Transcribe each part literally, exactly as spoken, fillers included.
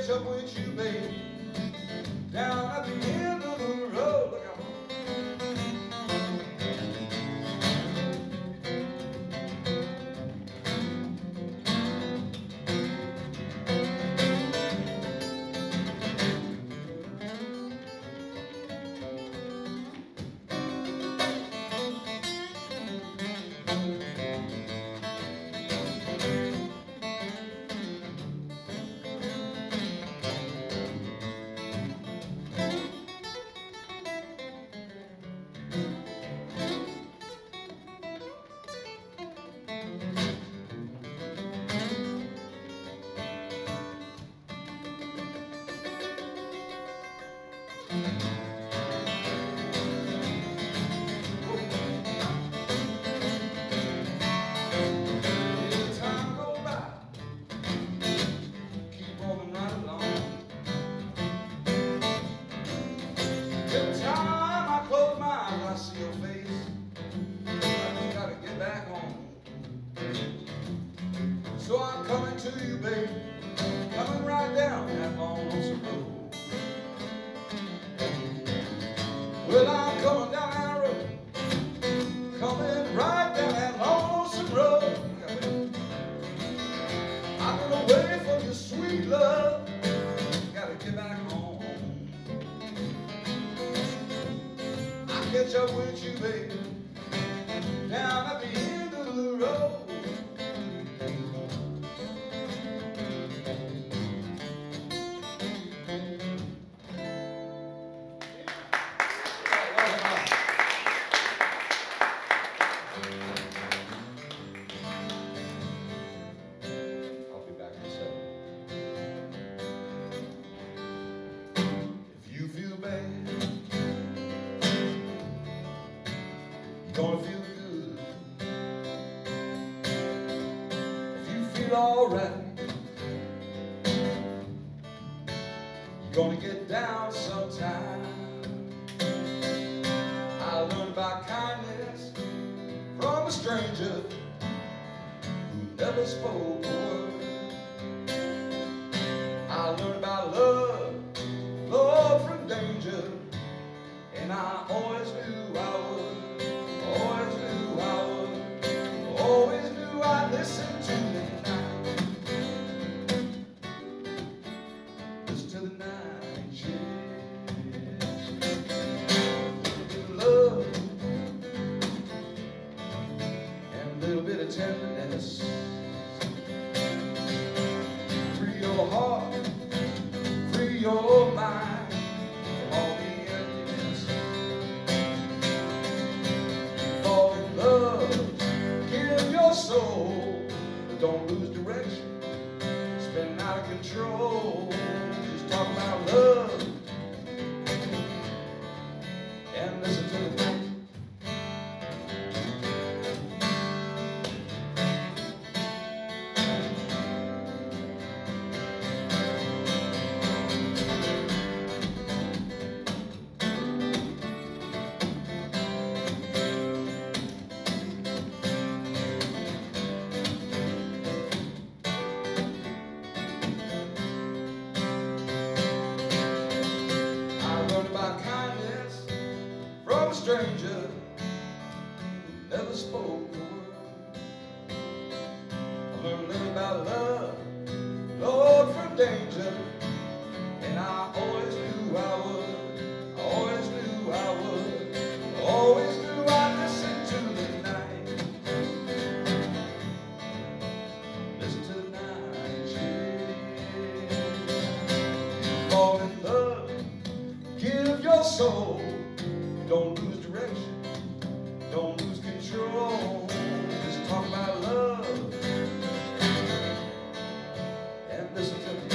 catch up with you, babe, down at the end of the road. Look out. So I'm coming to you, babe, coming right down that lonesome road. Well, I'm coming down that road, coming right down that lonesome road. I've been away from your sweet love, gotta get back home. I'll catch up with you, babe, down at the end of the road. Gonna feel good if you feel alright. You're gonna get down sometime. I learned about kindness from a stranger who never spoke a word. I learned about love, love from danger, and I always knew I would. Always knew I would, always knew I'd listen to the night. Listen to the night, yeah. A little love and a little bit of tenderness. Free your heart, free your mind from all the emptiness. Soul, don't lose direction, spinning out of control. Just talk about love and listen to the night. Stranger who never spoke a word. I learned a little about love, Lord, from danger, and I always knew I would. I always knew I would. I always knew I'd listen to the night. Listen to the night, yeah. Fall in love, give your soul. Don't lose direction, don't lose control. Just talk about love and listen to me.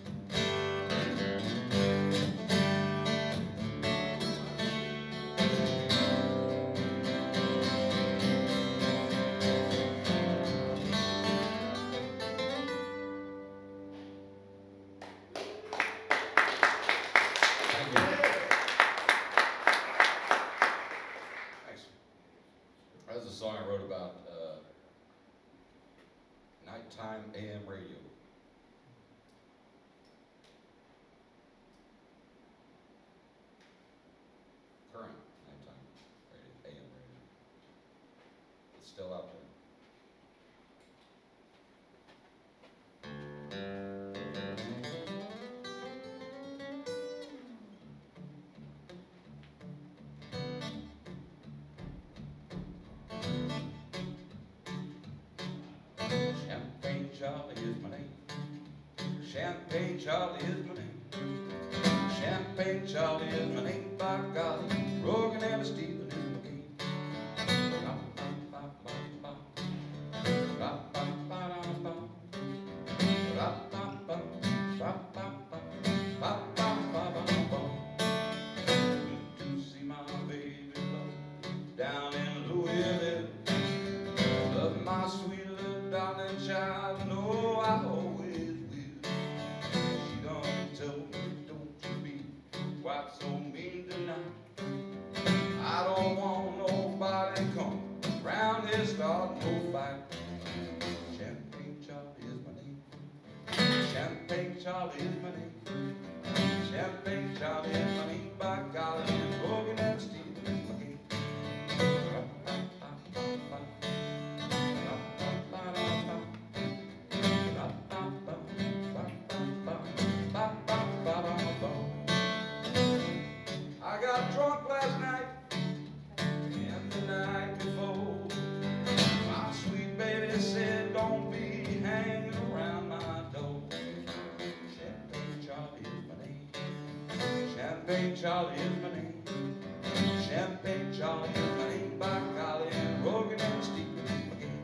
That's a song I wrote about uh, nighttime A M radio. Charlie is my name. Champagne Charlie is my name. Champagne Charlie is my name, by golly. Rogan and Stephen is my game. To see my baby love down in Louisville. Love my sweet little darling child, no, I always will. She done told me, don't you be quite so mean tonight. I don't want nobody come round here starting no fight. Champagne Charlie is my name. Champagne Charlie is my name. Champagne Charlie is my name, by golly. And Rogan and Stephen is my game. I got drunk last night and the night before. My sweet baby said, don't be hanging around my door. Champagne Charlie is my name. Champagne Charlie is my name. Champagne Charlie is my name, by golly. And Rogan and Stephen is my game.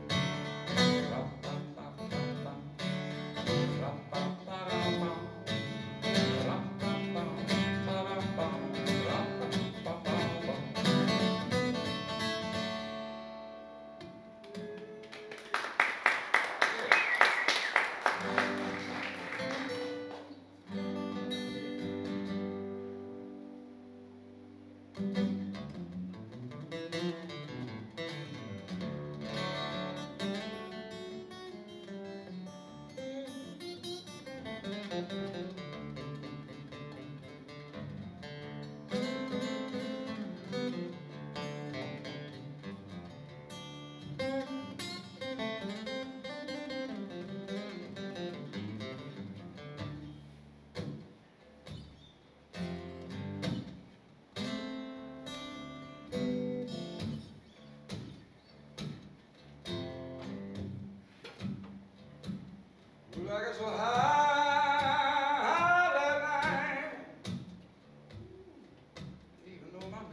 I got so high that night, even though my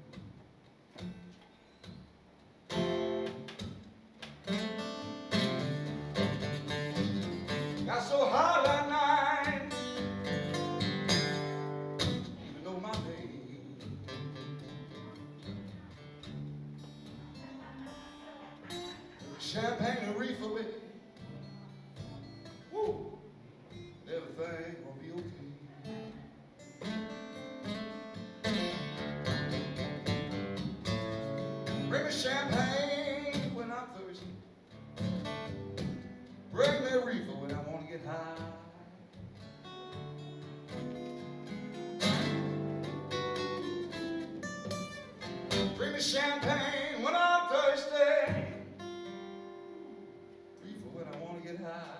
name got so high that night, even though my name champagne and reefer with it. Woo! Everything will be okay. Bring me champagne when I'm thirsty. Bring me a reefer when I want to get high. Bring me champagne when I'm thirsty. Reefer when I want to get high.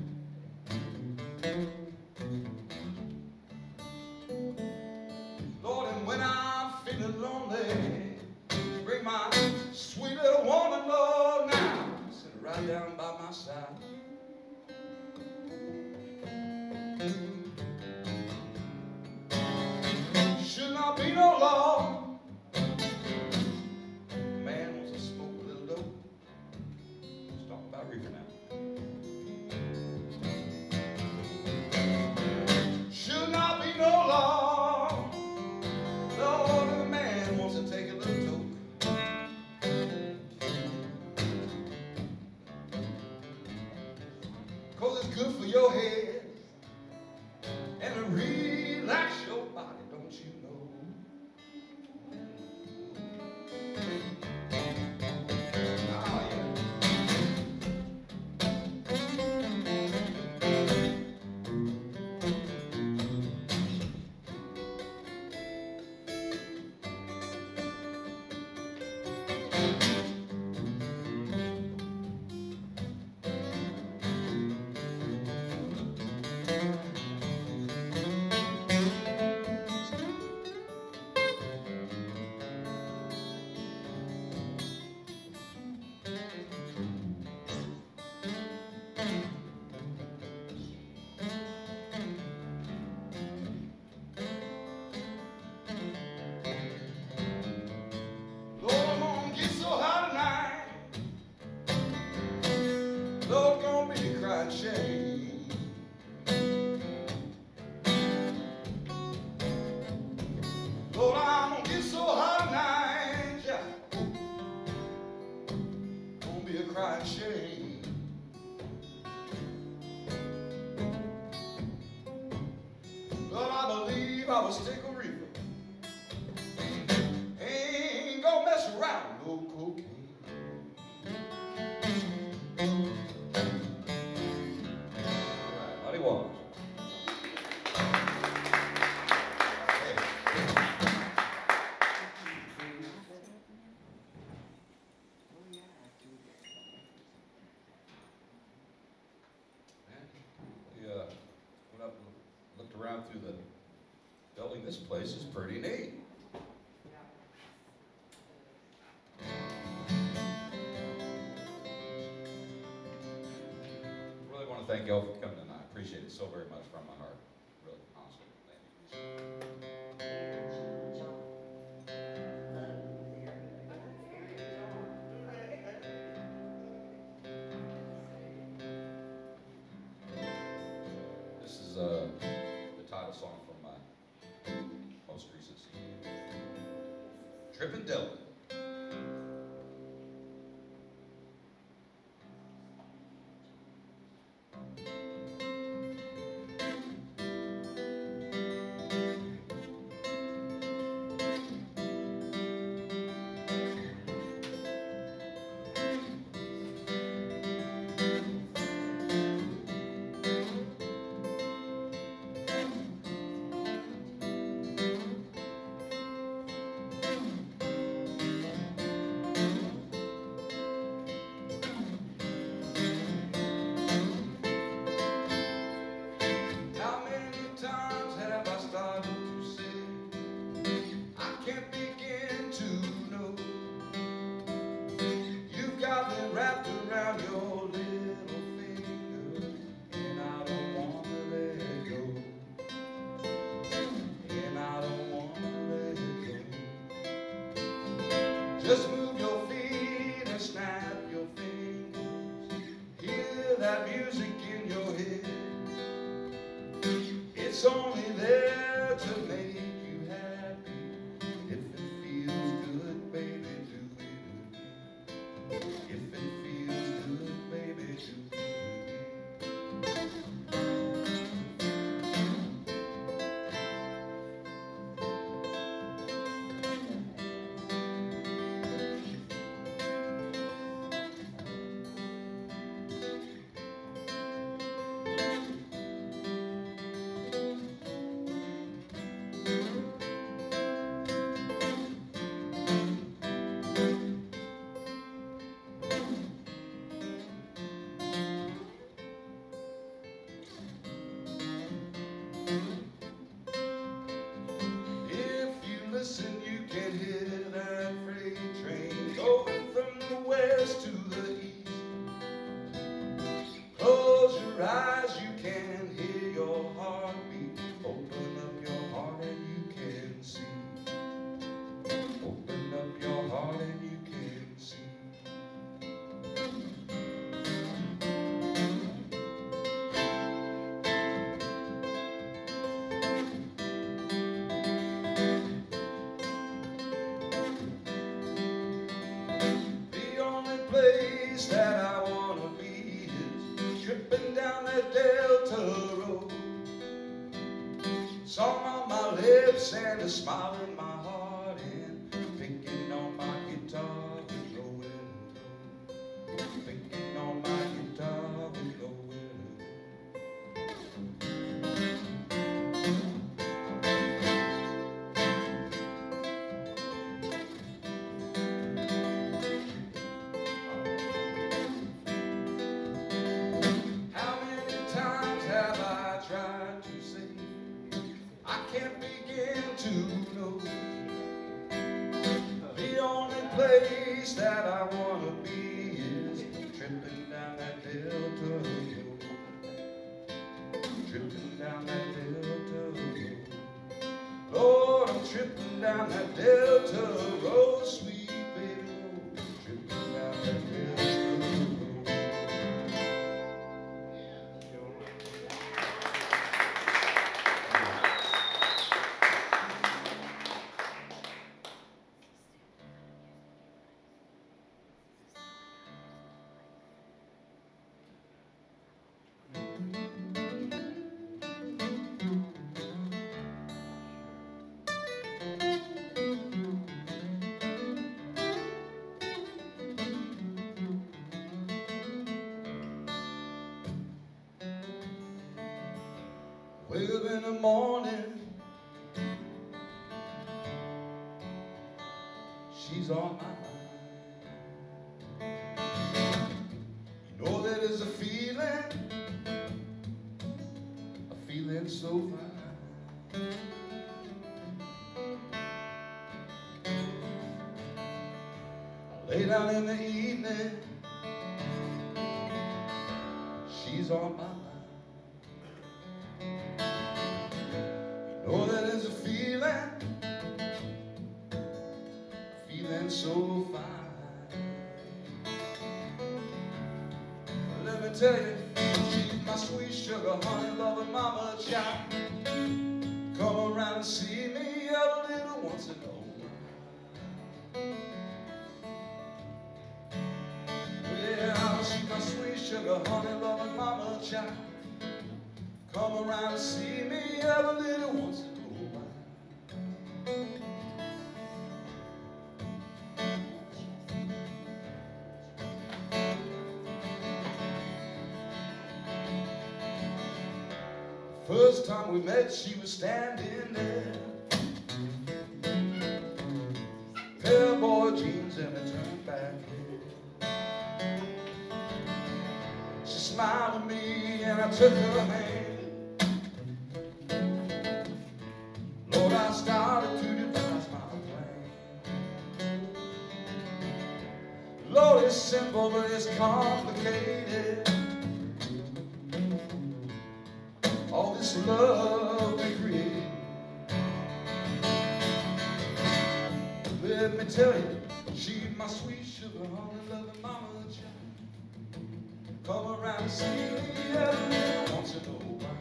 Lord, and when I'm feeling lonely, bring my sweet little woman, Lord, now. Sit right down by my side. Should not be no law. Man wants to smoke a little dope. Let's talk about reefer now. shame. But I believe I was stick a reaper. Ain't gonna mess around with no cocaine. All right, Buddy Walsh. Around through the building, this place is pretty neat. Really want to thank you all for coming tonight. I appreciate it so very much from my heart. Really, honestly. Thank you. This is uh title song from my most recent C D. Trippin' Dylan. Wrapped around your little finger, and I don't want to let go, and I don't want to let go. Just move your feet and snap your fingers, hear that music in your head. It's only there to make you happy. If it feels good, baby, do it again. If it feels good, baby, do it listen, you can hear that freight train going from the west to the east. Close your eyes, you can hear your heartbeat. Open up your heart and you can see. Open up your heart and you can see. Place that I want to be is tripping down that Delta road. Song on my lips and a smile in my heart, and picking on my guitar with nowhere to go. Picking on my guitar with nowhere to go. Can't begin to know the only place that I want to be is tripping down that Delta road, tripping down that Delta road. Lord, I'm tripping down that Delta road, sweet baby, oh, tripping down that Delta road. wake up in the morning, she's on my mind. You know that is a feeling, a feeling so fine. I lay down in the evening, she's on my mind. You know that is a feeling, feeling so fine. Let me tell you, she's my sweet sugar, honey, loving mama child. Come around and see me every little once in a while. Well, she's my sweet sugar, honey, loving mama child. Come around and see me every little once in a while. First time we met, she was standing there, pair of boy jeans and a turned back hair. She smiled at me and I took her hand. Lord, I started to devise my plan. Lord, it's simple but it's complicated. All this love we created. Let me tell you, she's my sweet sugar, honey, loving mama child. Come around and see me every once in a while.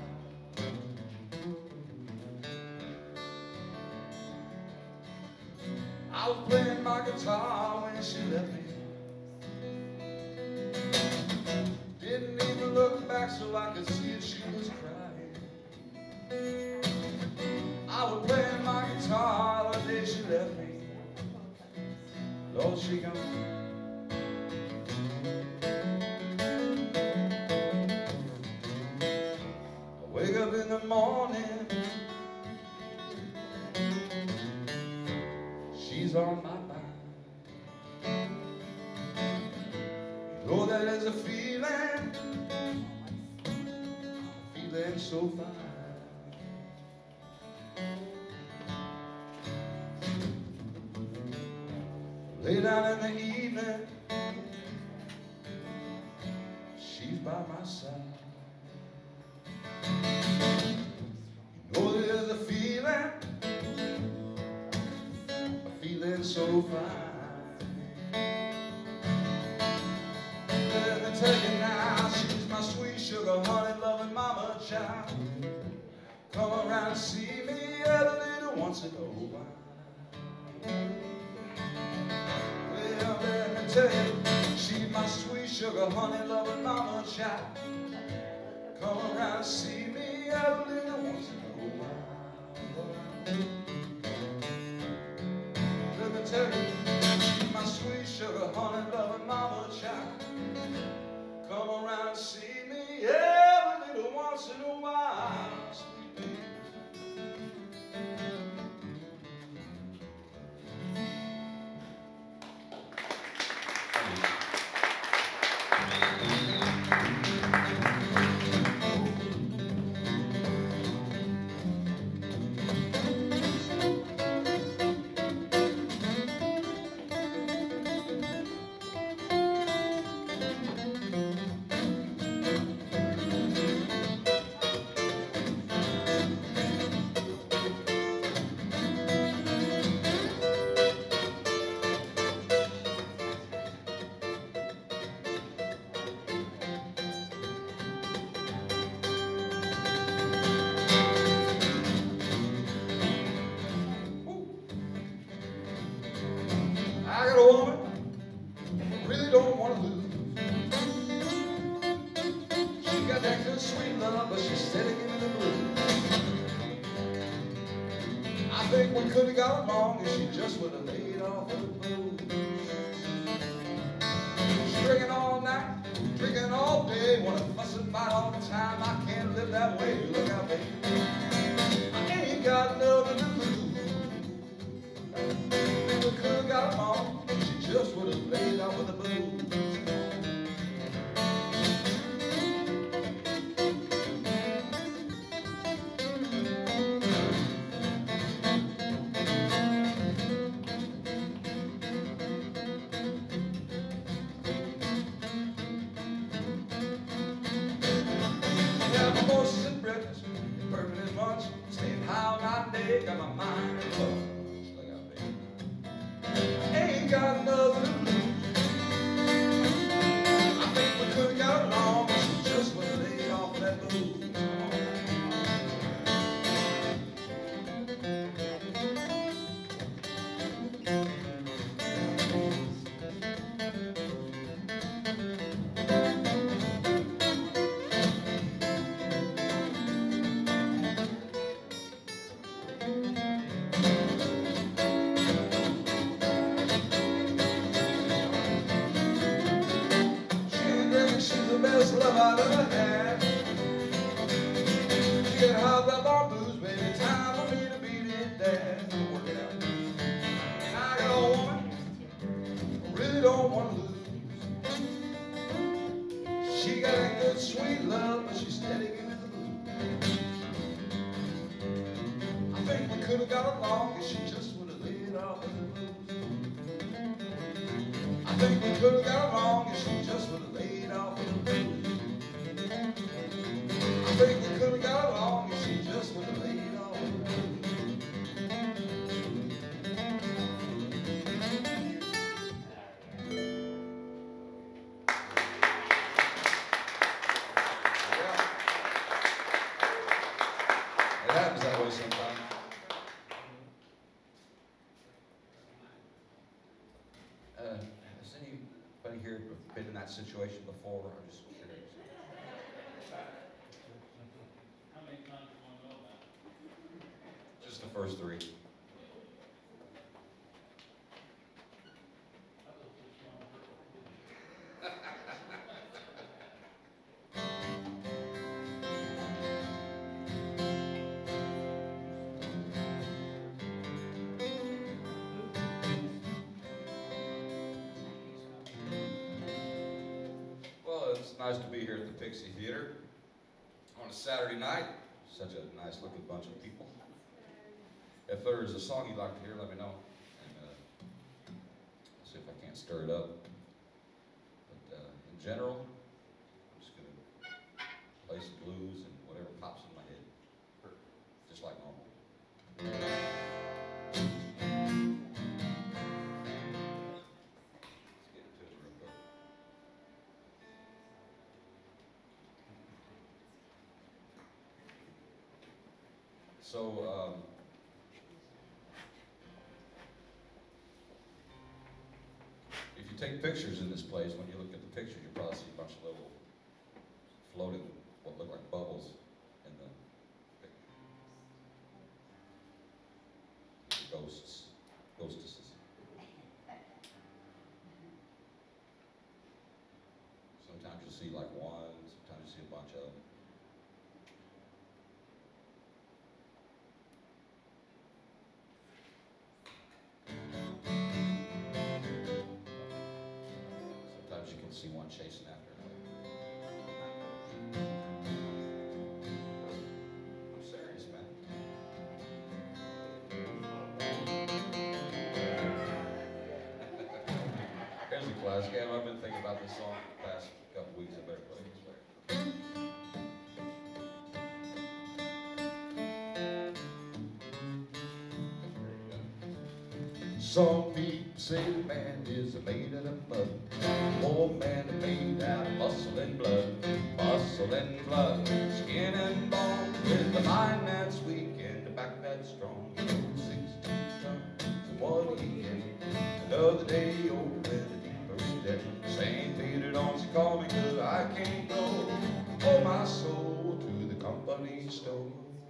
I was playing my guitar when she left me. Didn't even look back so I could see if she was crying. I was playing my guitar the day she left me. Lord, she gone. I wake up in the morning, she's on my mind. You know that is a feeling, feeling so fine. Lay down in the evening, she's by my side. You know there's a feeling, a feeling so fine. Let me tell you now, she's my sweet sugar, honey, loving mama child. Come around and see me every little once in a while. Let me tell you, she's my sweet sugar, honey, loving mama child. Come around and see me every little once in a while. Let me tell you, she's my sweet sugar, honey, loving mama child. Come around and see me every little once in a while. I got a woman I really don't want to lose. She got that good sweet love, but she's steady giving the blues. I think we could have got along if she just would have laid off of the booze. She's drinking all night, drinking all day, wanna fuss and fight all the time. I can't live that way, look out, baby. got my horses and breakfast, permanent lunch, staying high night and day, got my mind in love. Look out, baby. Ain't got nothing to lose. I think we could have got along if she just would have laid off that booze. Best love I've ever had. She can hop up on blues, baby. Time for me to beat it, dad. Work it out. And I got a woman I really don't want to lose. She got a good sweet love, but she's steady giving the blues. I think we could have got along if she just would have laid off the blues. I think we could have got along if she just would have laid off the blues. I think we could have got along if she just would have laid off the blues. Yeah. It happens that way sometimes. Uh, has anybody here been in that situation before? I'm just curious. How many times do you want to know about? Just the first three. It's nice to be here at the Pixy Theater on a Saturday night. Such a nice looking bunch of people. If there is a song you'd like to hear, let me know. And uh, I'll see if I can't stir it up. But uh, in general, I'm just going to play some blues and whatever pops in my head. Just like normal. So, um, if you take pictures in this place, when you look at the pictures, you probably see a bunch of little floating, what look like bubbles in the picture. Ghosts, ghostesses. Sometimes you'll see like one, sometimes you see a bunch of them. See one chasing after another. I'm serious, man. Here's the class game. I've been thinking about this song for the past couple weeks. I better play this way. Some people say man is made out of mud. More man is made out of muscle and blood. Muscle and blood, skin and bone. With the mind that's weak and the back that's strong. sixteen tons, what do you get? Another day older and deeper in debt. Saint Peter, don't you call me, cause I can't go. Oh, my soul to the company store.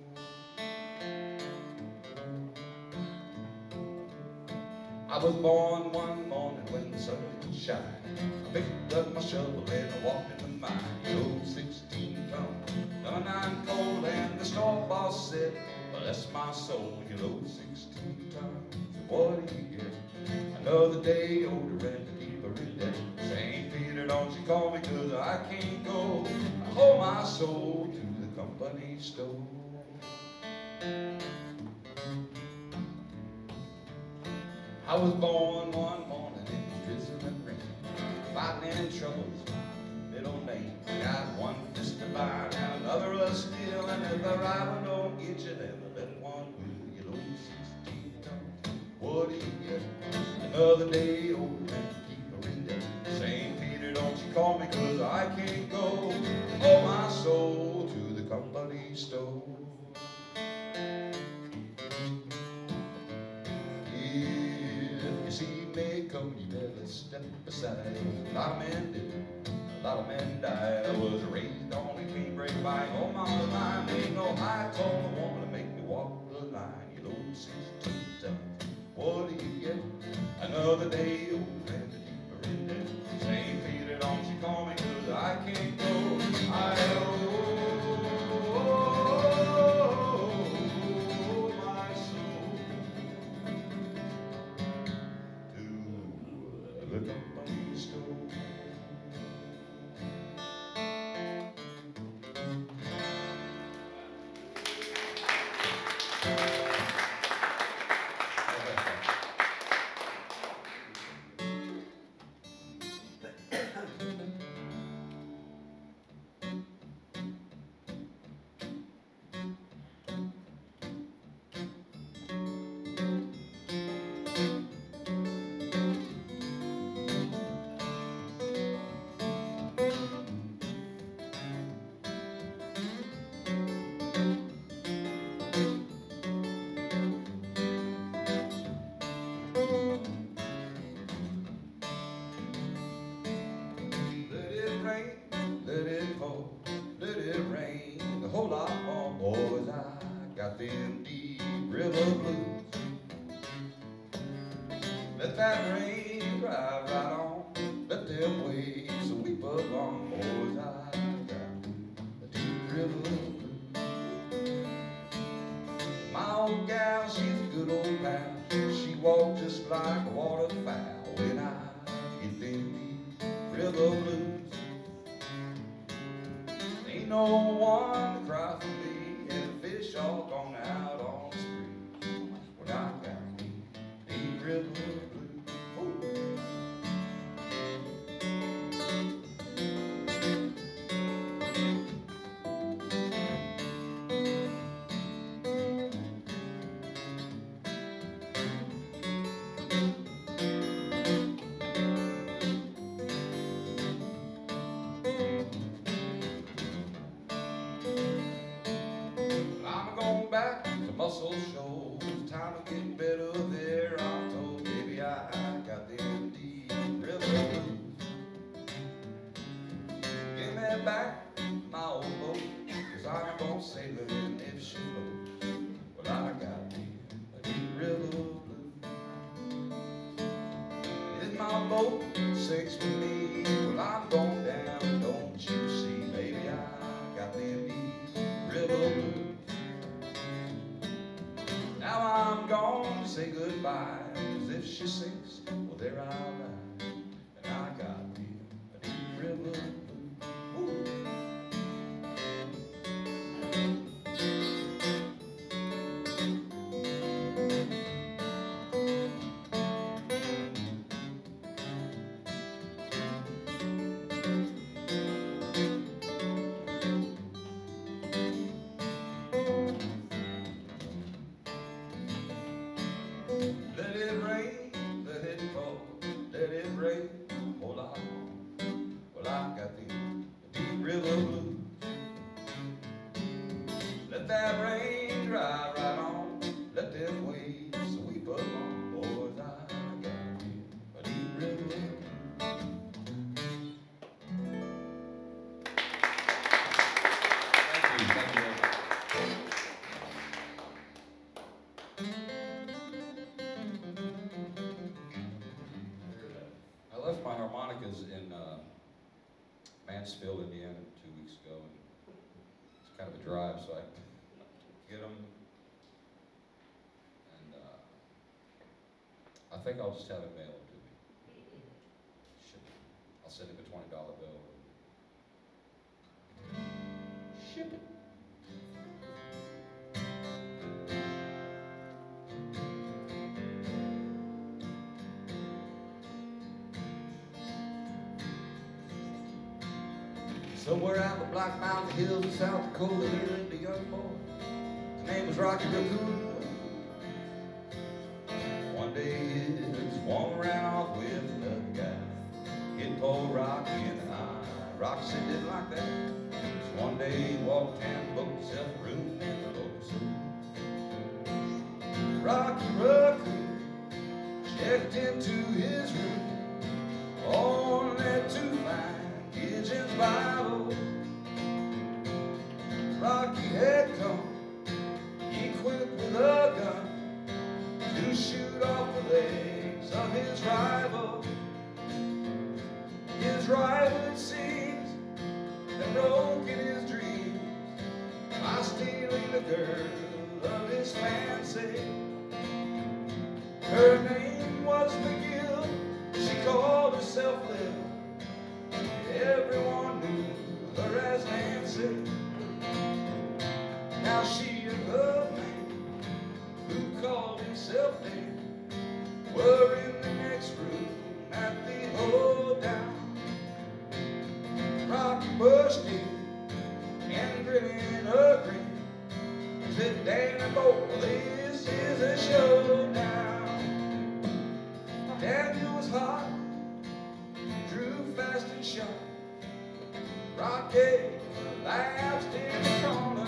I was born one morning when the sun didn't shine. I picked up my shovel and I walked in the mine. Oh, sixteen tons, done I'm cold, and the store boss said, bless my soul, you load sixteen tons. What do you get? Another day older and deeper in debt. Saint Peter, don't you call me, cause I can't go. I owe my soul to the company store. I was born one morning in drizzle and rain, fighting in troubles, middle name. Got one fist to buy and Mother us still, and if the rival don't get you, then let one will. You know, sixteen dollars. What do you get? Another day old and keep her in there. Saint Peter, don't you call me, cause I can't go. Oh, my soul to the company store. If you see me come, you better step aside. A lot of men did, a lot of men died. I was raised on a cane break by. Oh, mama, mine ain't no high tall woman to make me walk the line. You know, sixteen times. What do you get? Another day old and deeper in debt. Saint Peter, don't you call me, cause I can't go. I owe my soul to the company store. Let it fall, let it rain, a whole lot more, boys. I got them deep river blues. Let that rain drive right on, let them waves sweep along, boys. I got the deep river blues. My old gal, she's a good old pal. She walks just like a waterfowl when I get them deep river blues. Ain't no one to cry for me, and the fish all gone out on the street when I got me deep river blues. Ooh. Back to Muscle Shoals, time to get better there. I'm told, baby, I got them deep river blues. Give me back my old boat, cause I'm gonna sail her in if she floats. Well, I got me a deep river blues. Is my boat sinks with me? Well, I'm going down, don't you see, baby, I got them deep river blues. Now I'm gone to say goodbye, cause if she sinks, well, there I'll lie. And I got me a deep river blues. Let it rain, let it fall, let it rain, a whole lot more. Well, I got the deep river blues. Let that rain dry right on, let them waves sweep along, boys. I got the deep river blues. Thank you, thank you very much. I left my harmonicas in uh, Mansfield, Indiana, two weeks ago, and it's kind of a drive, so I get them, and uh, I think I'll just have it mailed to me. Ship it. I'll send him a twenty dollar bill. Ship it. Somewhere out in the Black Mountain Hills of South Dakota lived a young boy. His name was Rocky Raccoon. One day he was walking around off with another guy. Hit poor Rocky in the eye. Rocky said didn't like that. So one day he walked and booked himself a room in the local saloon. Rocky Raccoon checked into his room, only to find Gideon's Bible. Rocky had come equipped with a gun to shoot off the legs of his rival. His rival, it seems, had broken his dreams by stealing the girl of his fancy. Her name was McGill, she called herself Lil. Everyone knew her as Nancy. Now she and her man, who called himself Dan, were in the next room at the hold down. Rocky pushed in and grinning a grin, said, "Danny boy, this is a showdown." Daniel was hot, drew fast and sharp. Rocky lapsed in the corner.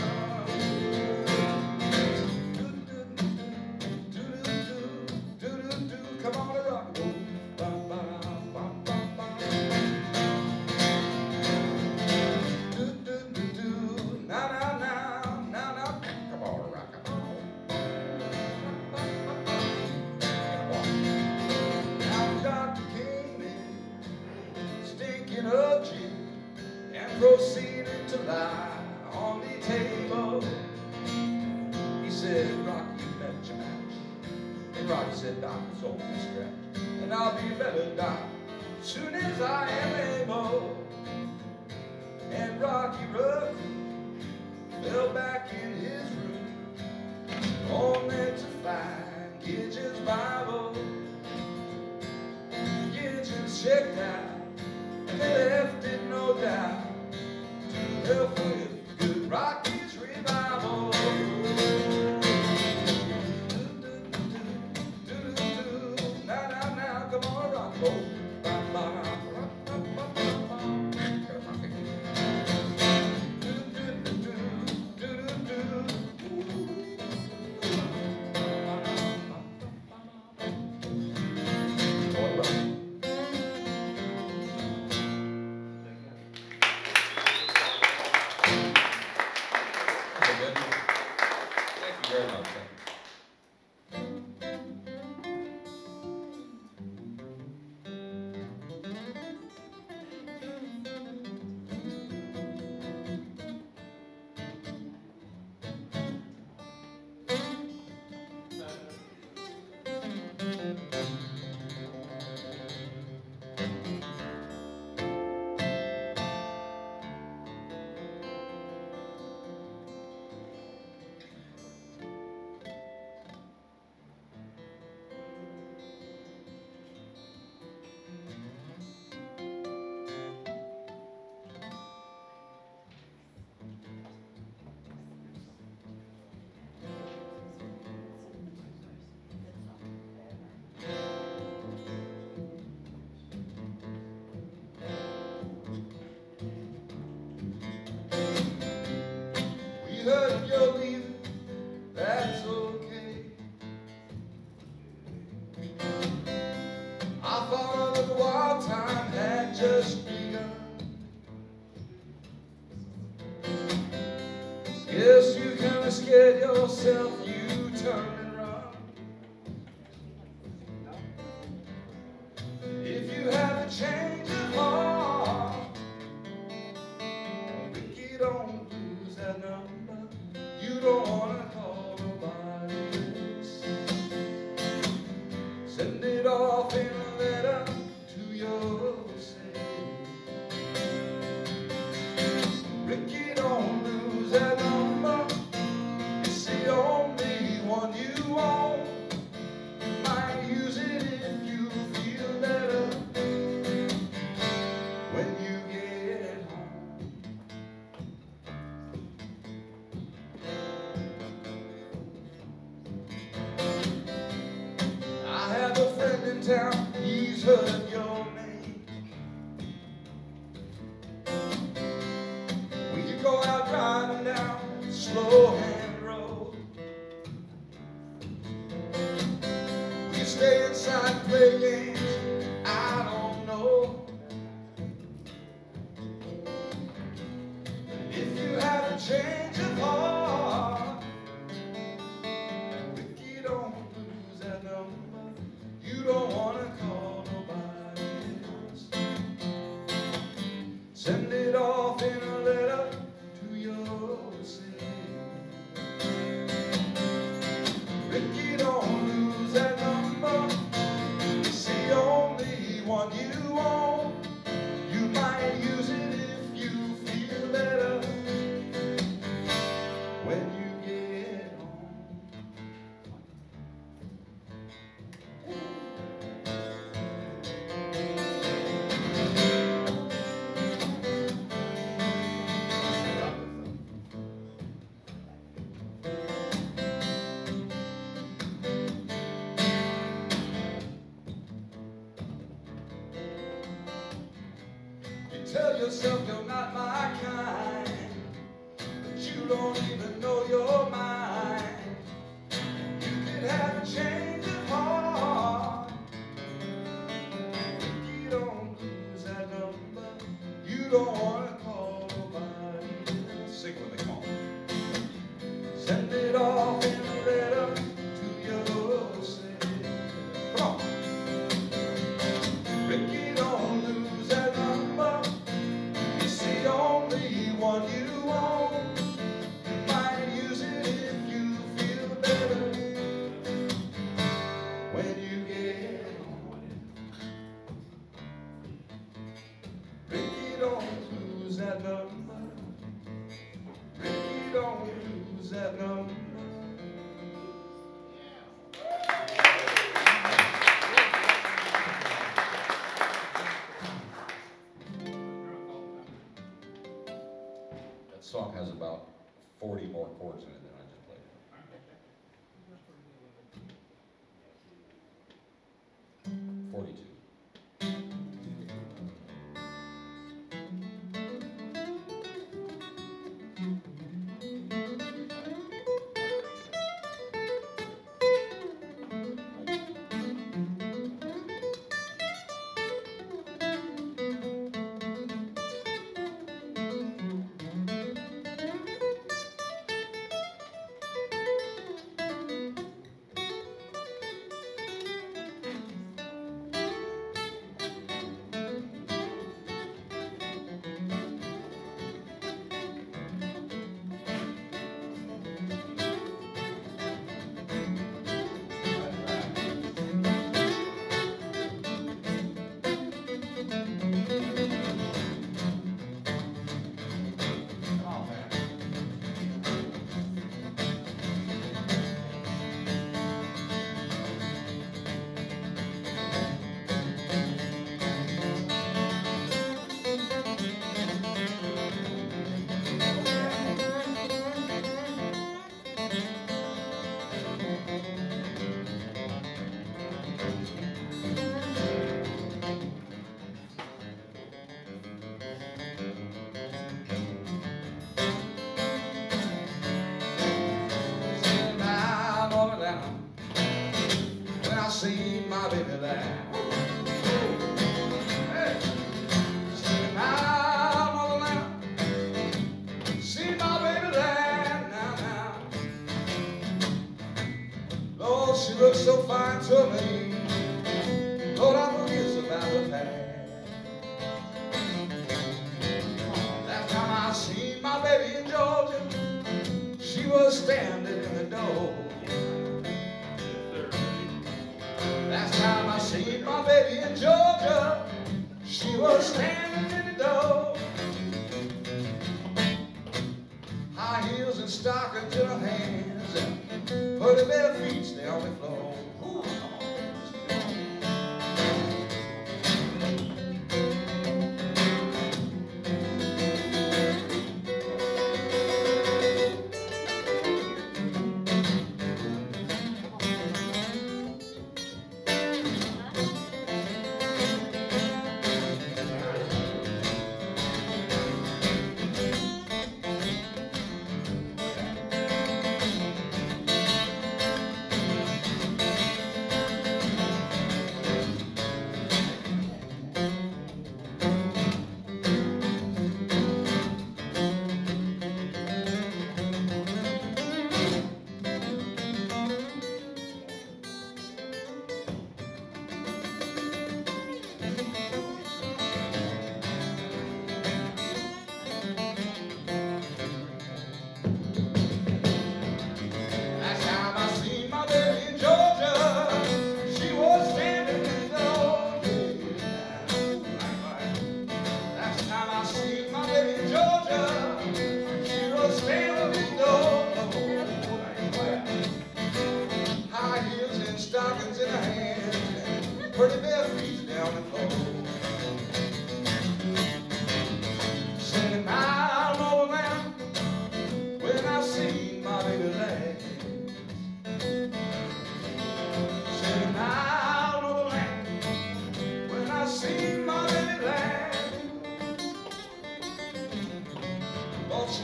Come on, Rocky. Bum, bum, bum, bum, bum. Do, do, do, do. Now, now, now, now, now. Come on, Rocky. Now the doctor came in, stinking of gin, and proceeded to lie on the table. He said, "Rocky, you met your match." And Rocky said, "Doc, it's only a scratch, and I'll be better, Doc, soon as I am able." And Rocky Raccoon fell back in his room, only to find Gideon's Bible. Gideon's checked out, and they left it no doubt to help with good Rocky's revival. Now, now, now, come on, Rocco. Bum, bum, bum, bum, bum, bum. Do, do, do, do, do, do, do. Come on, Rocco. Thank you very much. Heard you're leaving, that's okay. I thought that the wild time had just begun. Guess you kinda scared yourself, you turn and run. If you have a change of heart, Ricky, don't lose that number. You don't want to call nobody else. Send it off in a letter to yourself. Ricky, don't lose that number. It's the only play games I don't know. If you have a change of heart, Ricky, don't lose that number. You don't want to call nobody else. Send it off in a letter to yourself. Ricky, don't lose that number. It's the only one you own. You might use it if you feel better when you get home. Tell yourself you're not my kind, but you don't even know your mind. You could have a change of heart. You don't lose that number. You don't want to call nobody else. Sing with me, come on. Send it off in a letter to yourself. Come on. Ricky, don't lose that number. The only one you own. You might use it if you feel better when you get home. Ricky, don't lose that number. Ricky, don't lose that number. That song has about forty more chords in it than I just played. forty-two.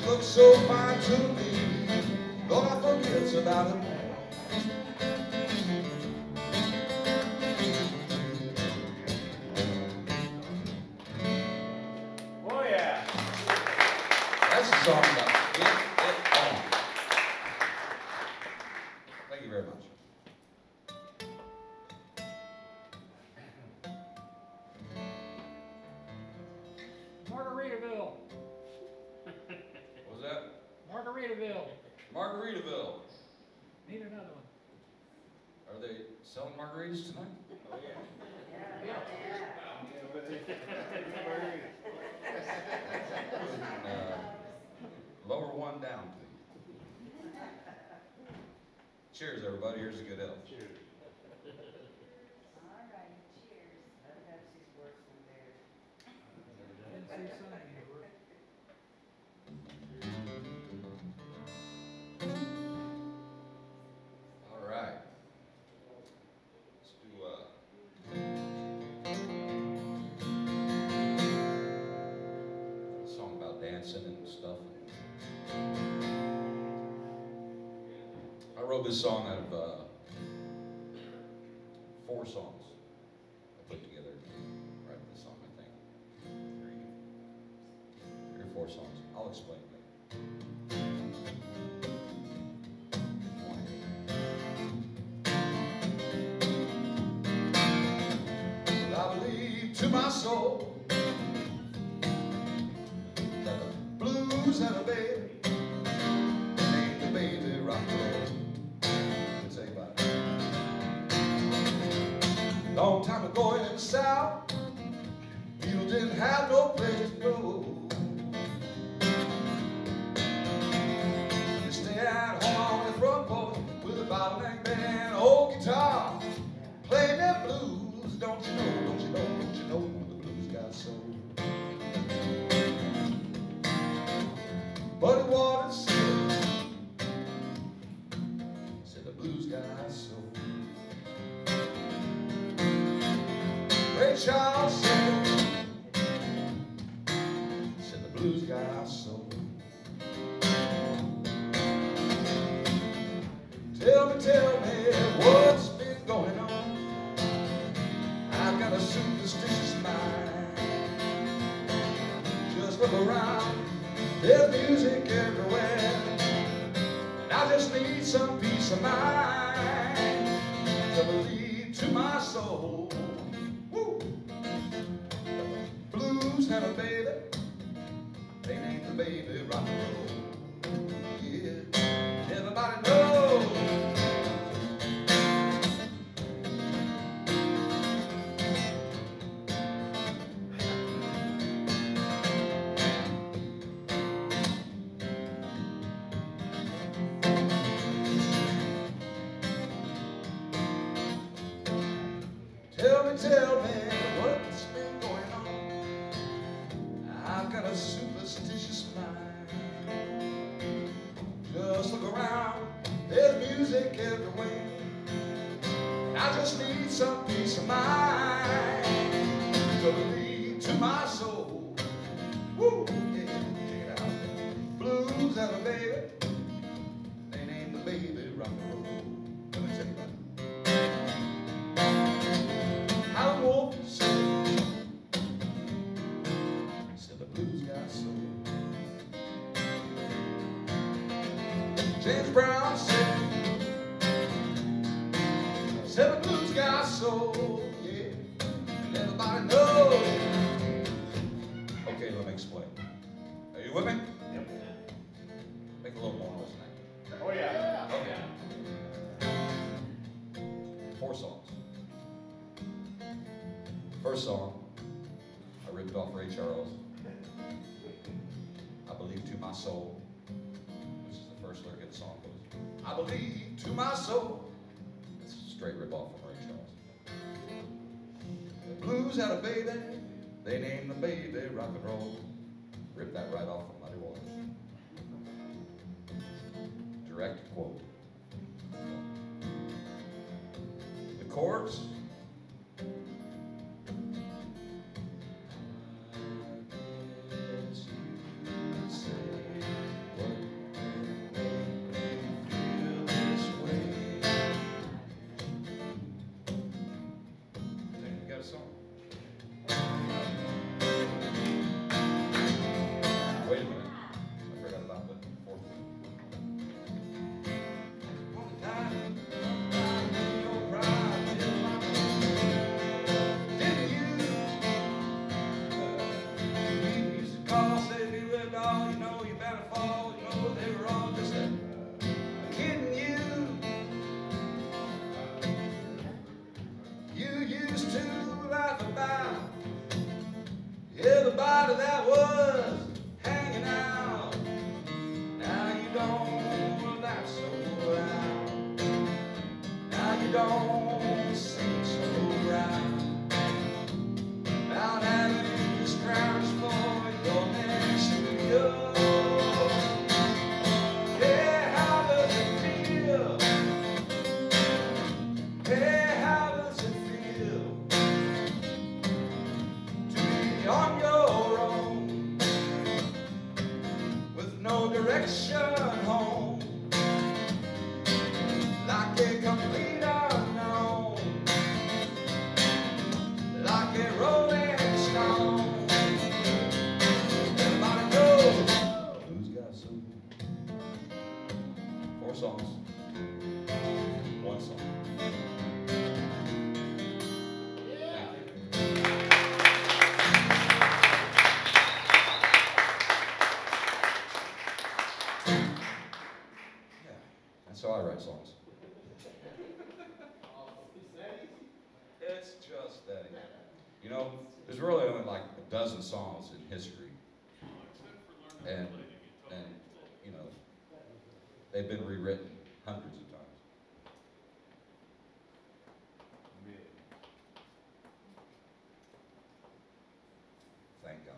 looks so fine to me, Lord, I forget about it. Oh yeah. That's the song about Get It On. Thank you very much. Margaritaville. What was that? Margaritaville. Margaritaville. Need another one. Are they selling margaritas tonight? Oh yeah. Uh, lower one down, please. Cheers, everybody. Here's a good elf. Cheers. All right, cheers. Pepsi's worse than theirs. Didn't see something. All right. Let's do uh, a song about dancing and stuff. I wrote this song out of uh, four songs I put together. Write this song, I think. Three, three or four songs. I'll explain later. I believe to my soul that the blues and a baby ain't the baby rock and roll. Let's say about it. Long time ago in the South, people didn't have no place to go. They stay at home on the front porch with a bottle neck band, old guitar, playing their blues. Don't you know, don't you know, don't you know, the blues got soul. Buddy Waters said, said the blues got soul. Ray Charles said, said the blues got soul. Tell me, tell me, what's been going on? I've got a superstitious mind. Just look around, there's music everywhere, and I just need some peace of mind to believe to my soul. Woo! Blues had a baby, they named the baby rock and roll. Yeah, everybody knows. Tell me, tell me, what's been going on? I've got a superstitious mind. Just look around, there's music everywhere. I just need some peace of mind to lead to my soul. Woo, yeah, check it out. Blues and a baby, they named the baby rock and roll. Let me tell you about it. Howard Wolf said, said the blues got soul. James Brown said, said the blues got soul, yeah, and everybody knows. Okay, let me explain. Are you with me? Yep. Make a little more noise tonight. Oh yeah. Okay. Four songs. First song, I ripped off Ray Charles. I believe to my soul. This is the first lyric of the song goes, I believe to my soul. It's a straight rip off from Ray Charles. The blues had a baby, they named the baby rock and roll. Ripped that right off from Muddy Waters. Direct quote. The chords. everybody that was hanging out. Now you don't laugh so loud. Now you don't sing so loud. About having these crowns for your next studio. Hey, how does it feel? Hey, how does it feel to be on your own with no direction home, like a complete unknown, like a rolling stone? Everybody knows who's got some. Four songs, one song. That's how I write songs. It's just that easy. You know, there's really only like a dozen songs in history, and and you know, they've been rewritten hundreds of times. Thank God.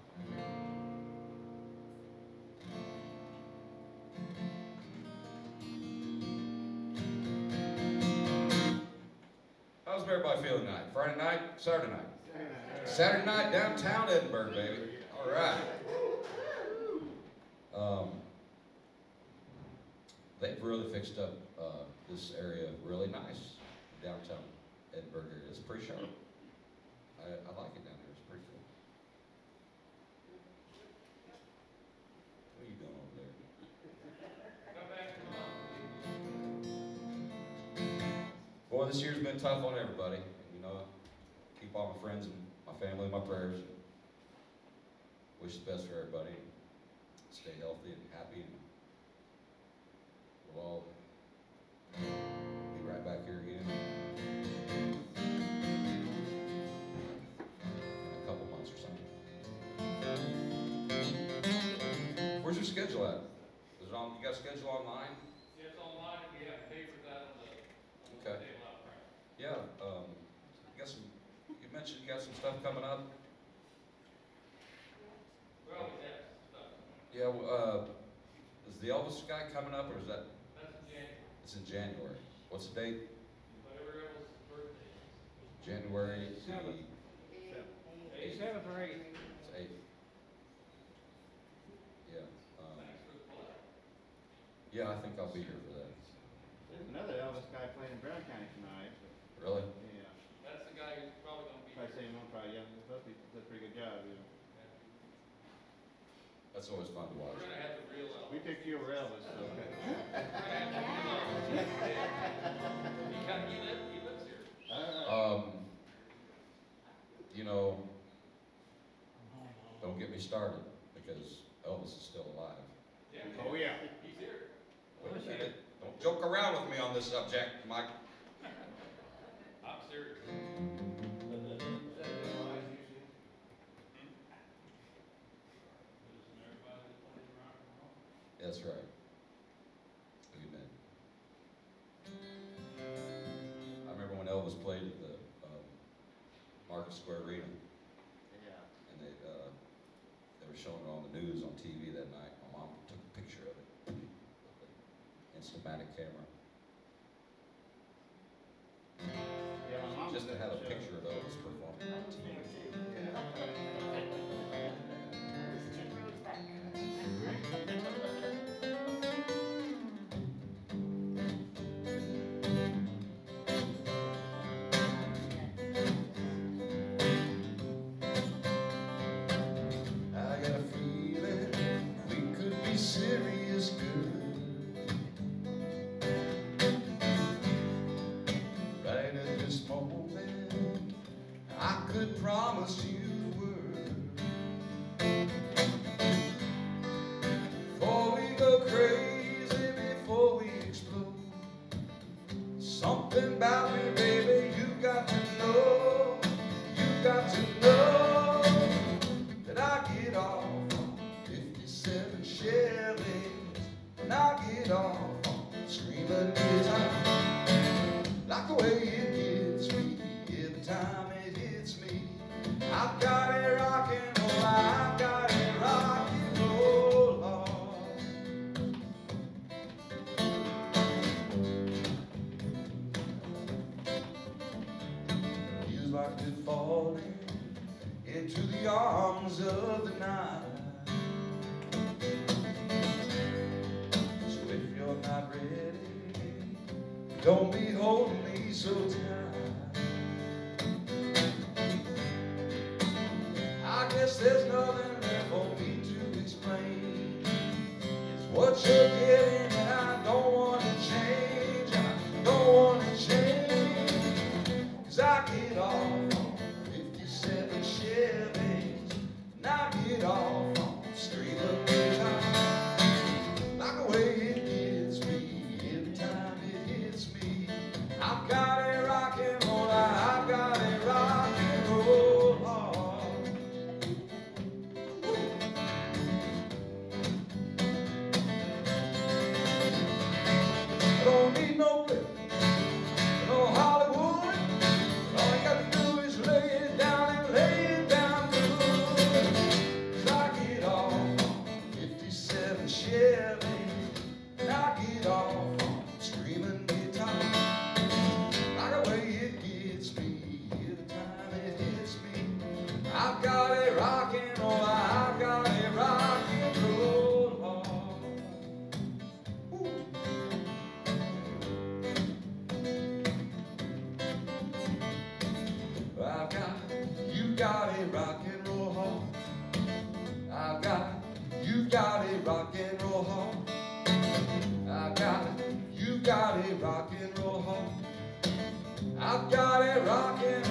How's everybody feeling tonight? Friday night? Saturday night? Saturday night, downtown Edinburgh, baby. All right. Um, they've really fixed up uh, this area really nice. Downtown Edinburgh area. It's pretty sharp. I, I like it down there. It's pretty cool. What are you doing over there? Boy, this year's been tough on everybody. You know, keep all my friends and my family in my prayers. Wish the best for everybody. Stay healthy and happy, and we'll all be right back here again in a couple months or something. Where's your schedule at? Is it on? You got a schedule online? Yeah, it's online. We have to pay for that on the. Okay. Yeah, um, you got some, you mentioned you got some stuff coming up. Well, yeah, stuff. Yeah, well, uh, is the Elvis guy coming up, or is that? That's in January. It's in January. What's the date? Whatever Elvis' birthday is. January the Seventh. eighth. Seventh or eighth. It's eighth. Yeah. Um, Thanks for the play. yeah, I think I'll be here for that. There's another Elvis guy playing in Brown County tonight. Really? Yeah. That's the guy who's probably going to be. Probably same one, probably, yeah. He's supposed to be, does a pretty good job, yeah. That's always fun to watch. We're going to have the real Elvis. We picked you over Elvis, so. We're gonna have the real Elvis. He kind of, he lives, he lives here. Um, you know, don't get me started, because Elvis is still alive. Yeah. Oh, yeah. He's here. Wait a minute. Don't joke around with me on this subject, Mike. I'm serious. That's right. Amen. I remember when Elvis played at the um, Market Square Arena, Yeah. and they uh, they were showing it on the news on T V that night. My mom took a picture of it, Instamatic camera, Yeah, my mom just to was at have a the show. picture of Elvis performing on T V. I got a feeling we could be serious good. arms of the night. So if you're not ready, don't be holding me so tight. I guess there's nothing left for me to explain. It's what you're getting and I don't want to change. I don't want to change. Cause I get off on fifty-seven Chevys, and I get off on straight up the top. Like the way it gets me every time it hits me. I've got a rock and roll, I've got a rock and roll heart. I don't need no place, no Hollywood. All you got to do is lay it down and lay it down good. 'Cause I get off on fifty-seven Chevy, and I get off on screaming guitar. Like the way it gets me every time it hits me. I've got a rock and roll, I've got a rock and roll heart. Ooh. I've got, you got a rock and roll heart. I've got, you got a rock and roll heart. I've got, you got a rock and roll heart. I've got a rock and